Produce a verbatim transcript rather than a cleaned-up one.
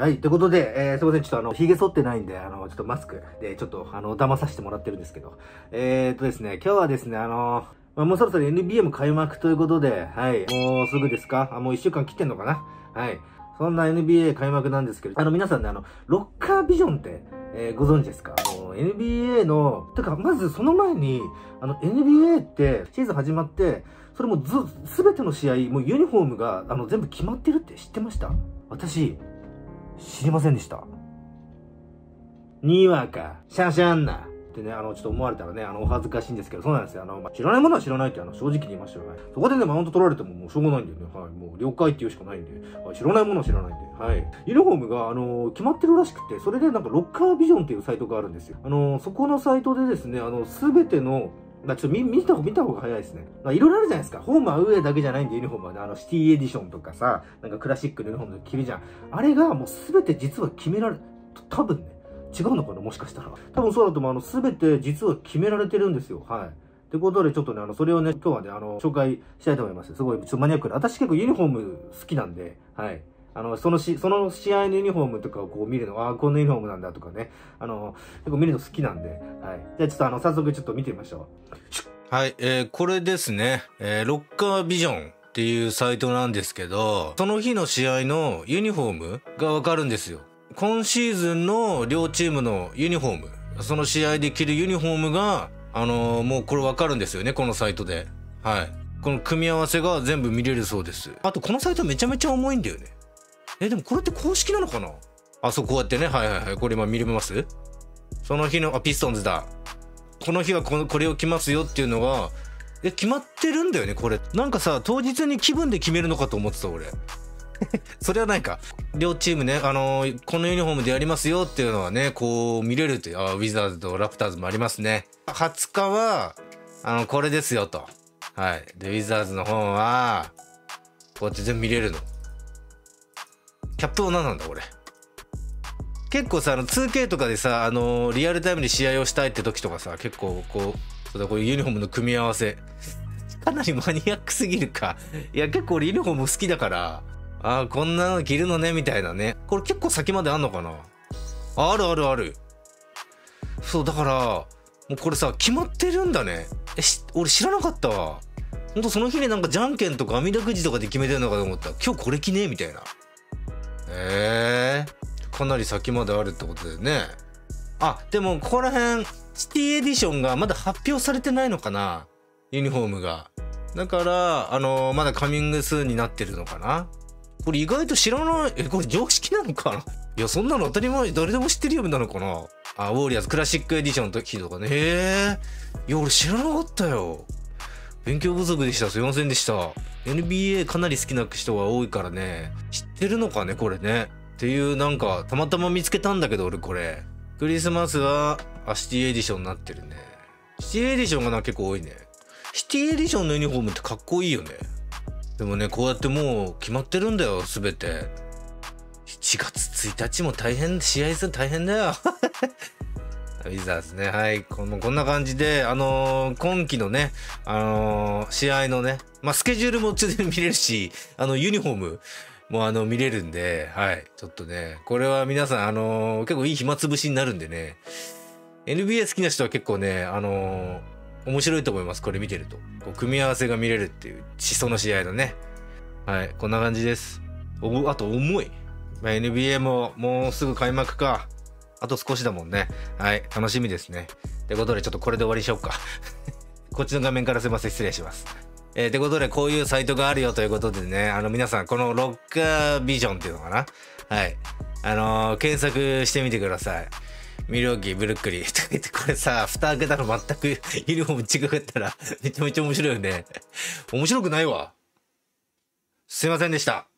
はい。ということで、えー、すいません。ちょっとあの、髭剃ってないんで、あの、ちょっとマスクで、ちょっと、あの、騙させてもらってるんですけど。えーとですね、今日はですね、あの、まあ、もうそろそろ エヌビーエー も開幕ということで、はい。もうすぐですか？あ、もういっしゅうかん切ってんのかな？はい。そんな エヌビーエー 開幕なんですけど、あの、皆さんね、あの、ロッカービジョンって、えー、ご存知ですか？あの、エヌビーエー の、てか、まずその前に、あの、エヌビーエー って、シーズン始まって、それもず、すべての試合、もうユニフォームが、あの、全部決まってるって知ってました？私、知りませんでした。にわか、シャシャンな。ってね、あの、ちょっと思われたらね、あの、お恥ずかしいんですけど、そうなんですよ。あの、まあ、知らないものは知らないって、あの、正直に言いましたよね。そこでね、マウント取られてももうしょうがないんだよね。はい。もう、了解って言うしかないんで。はい、知らないものは知らないんで。はい。ユニフォームが、あのー、決まってるらしくて、それでなんか、ロッカービジョンっていうサイトがあるんですよ。あのー、そこのサイトでですね、あの、すべての、まあ、ちょっと見、見た方、見た方が早いですね。まあ、いろいろあるじゃないですか。ホームアウェイだけじゃないんで、ユニフォームはね、あの、シティエディションとかさ、なんかクラシックのユニフォームで着るじゃん。あれがもうすべて実は決められ、多分ね、違うのかなもしかしたら。多分そうだと思う。あの、すべて実は決められてるんですよ。はい。ってことで、ちょっとね、あの、それをね、今日はね、あの、紹介したいと思います。すごい、ちょっとマニアックな。私結構ユニフォーム好きなんで、はい。あの、そのし、その試合のユニフォームとかをこう見るの、ああ、こんなユニフォームなんだとかね。あの、結構見るの好きなんで、はい。じゃあちょっとあの、早速ちょっと見てみましょう。はい、えー、これですね。えー、ロッカービジョンっていうサイトなんですけど、その日の試合のユニフォームがわかるんですよ。今シーズンの両チームのユニフォーム、その試合で着るユニフォームが、あのー、もうこれわかるんですよね、このサイトで。はい。この組み合わせが全部見れるそうです。あと、このサイトめちゃめちゃ重いんだよね。え、でもこれって公式なのかな？あ、そう、こうやってね。はいはいはい。これ今見れます？その日の、あ、ピストンズだ。この日はこの、これを着ますよっていうのが、え、決まってるんだよね、これ。なんかさ、当日に気分で決めるのかと思ってた、俺。それはないか。両チームね、あのー、このユニフォームでやりますよっていうのはね、こう見れるっていう、あ、ウィザーズとラプターズもありますね。はつかは、あの、これですよと。はい。で、ウィザーズの方は、こうやって全部見れるの。キャップは何なんだ、これ。結構さ、あの、ツーケー とかでさ、あのー、リアルタイムで試合をしたいって時とかさ、結構、こう、そうだ、こういうユニフォームの組み合わせ。かなりマニアックすぎるか。いや、結構俺ユニフォーム好きだから、ああ、こんなの着るのね、みたいなね。これ結構先まであんのかな？あるあるある。そう、だから、もうこれさ、決まってるんだね。え、し、俺知らなかったわ。ほんとその日になんかじゃんけんとか網だくじとかで決めてるのかと思った。今日これ着ねえみたいな。ええー、かなり先まであるってことだよね。あ、でもここら辺、シティエディションがまだ発表されてないのかな？ユニフォームが。だから、あのー、まだカミングスーンになってるのかな？これ意外と知らない、え、これ常識なのかな？いや、そんなの当たり前、誰でも知ってるようなのかな？あ、ウォーリアーズクラシックエディションの時とかね。へえ。いや、俺知らなかったよ。勉強不足でした。すいませんでした。エヌビーエー かなり好きな人が多いからね。知ってるのかね、これね。っていう、なんか、たまたま見つけたんだけど、俺これ。クリスマスは、あ、シティエディションになってるね。シティエディションがな、結構多いね。シティエディションのユニフォームってかっこいいよね。でもね、こうやってもう決まってるんだよ、すべて。しちがつついたちも大変、試合する大変だよ。ウィザーズね、はい。このこんな感じで、あのー、今季のね、あのー、試合のね、まあ、スケジュールもちょっと見れるし、あの、ユニフォームもあの、見れるんで、はい。ちょっとね、これは皆さん、あのー、結構いい暇つぶしになるんでね、エヌビーエー 好きな人は結構ね、あのー、面白いと思います。これ見てると。こう組み合わせが見れるっていう、しその試合のね。はい。こんな感じです。お、あと重い。まあ、エヌビーエー ももうすぐ開幕か。あと少しだもんね。はい。楽しみですね。ってことでちょっとこれで終わりにしようか。こっちの画面からすいません。失礼します。えー、ってことでこういうサイトがあるよということでね。あの皆さん、このロッカービジョンっていうのかな。はい。あのー、検索してみてください。ミルウォーキー、ブルックリーとか言って、これさ、蓋開けたら全くユニフォーム違かったらめちゃめちゃ面白いよね。面白くないわ。すいませんでした。